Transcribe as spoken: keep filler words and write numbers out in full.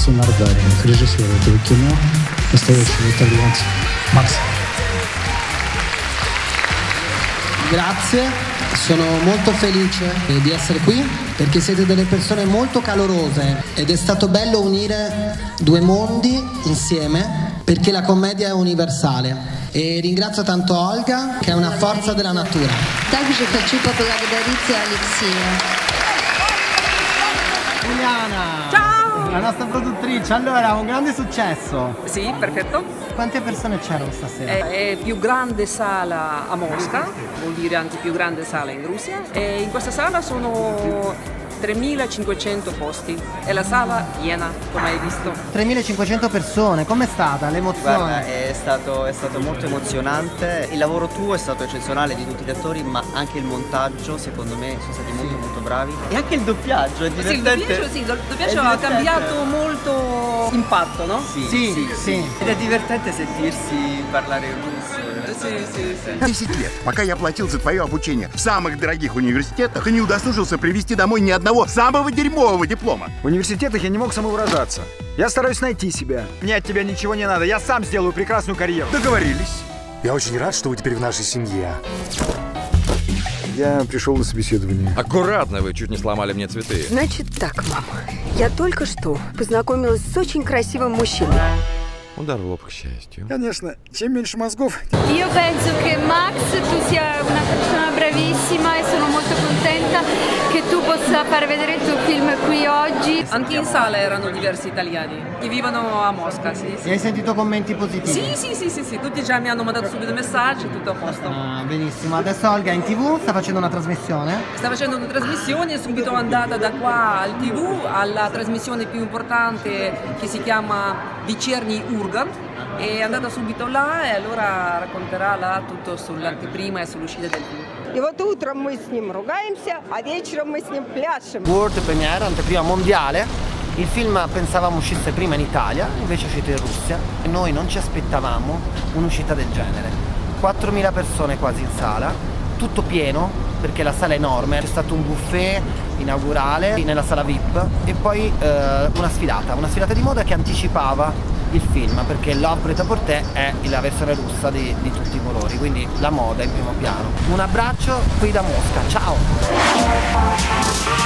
Максу Нардари, режиссер этого кино, настоящий итальянец. Макс. Grazie, sono molto felice di essere qui perché siete delle persone molto calorose ed è stato bello unire due mondi insieme perché la commedia è universale. E ringrazio tanto Olga che è una forza della natura. Также хочу поблагодарить Алексея. Giuliana! Ciao! La nostra produttrice, allora un grande successo. Sì, perfetto. Quante persone c'erano stasera? È, è più grande sala a Mosca, vuol dire anche più grande sala in Russia. E in questa sala sono tremilacinquecento posti. È la sala piena, come hai visto. tremilacinquecento persone, com'è stata l'emozione? Guarda, è stato, è stato molto emozionante. Il lavoro tuo è stato eccezionale di tutti gli attori, ma anche il montaggio, secondo me, sono stati molto molto bravi. E anche il doppiaggio, è divertente. Sì, il doppiaggio, sì, il doppiaggio ha cambiato molto impatto, no? Sì, Sì, sì, sì. sì. Ed è divertente sentirsi parlare russo. Sì, sì, sì. десять лет, пока я платил за твое обучение в самых дорогих университетах, и не удосужился привезти домой ни одного самого дерьмового диплома. В университетах я не мог самовыражаться. Я стараюсь найти себя. Мне от тебя ничего не надо. Я сам сделаю прекрасную карьеру. Договорились. Я очень рад, что вы теперь в нашей семье. Я пришел на собеседование. Аккуратно, вы чуть не сломали мне цветы. Значит так, мама. Я только что познакомилась с очень красивым мужчиной. Удар в лоб, к счастью. Конечно, чем меньше мозгов. Io penso che Max tu sia una persona bravissima e sono molto contenta che tu possa far vedere il tuo film qui oggi. Anche in sala erano diversi italiani che vivono a Mosca, sì, sì. E hai sentito commenti positivi? Sì, sì, sì, sì, sì, tutti già mi hanno mandato subito messaggi, tutto a posto. Ah, benissimo. Adesso Olga è in tv, sta facendo una trasmissione. Sta facendo una trasmissione, subito è andata da qua al tivù alla trasmissione più importante che si chiama Вечерний Ургант. È andata subito là e allora racconterà là tutto sull'anteprima e sull'uscita del film. И вот утром мы с ним ругаемся, а вечером мы с ним пляшем. World Premiere, anteprima mondiale. Il film pensavamo uscisse prima in Italia, invece è uscito in Russia. E noi non ci aspettavamo un'uscita del genere. quattromila persone quasi in sala, tutto pieno perché la sala è enorme. C'è stato un buffet inaugurale nella sala V I P e poi eh, una sfilata, una sfilata di moda che anticipava il film, perché Love Prêt-à-Porter è la versione russa di, di tutti i colori, quindi la moda in primo piano. Un abbraccio qui da Mosca, ciao!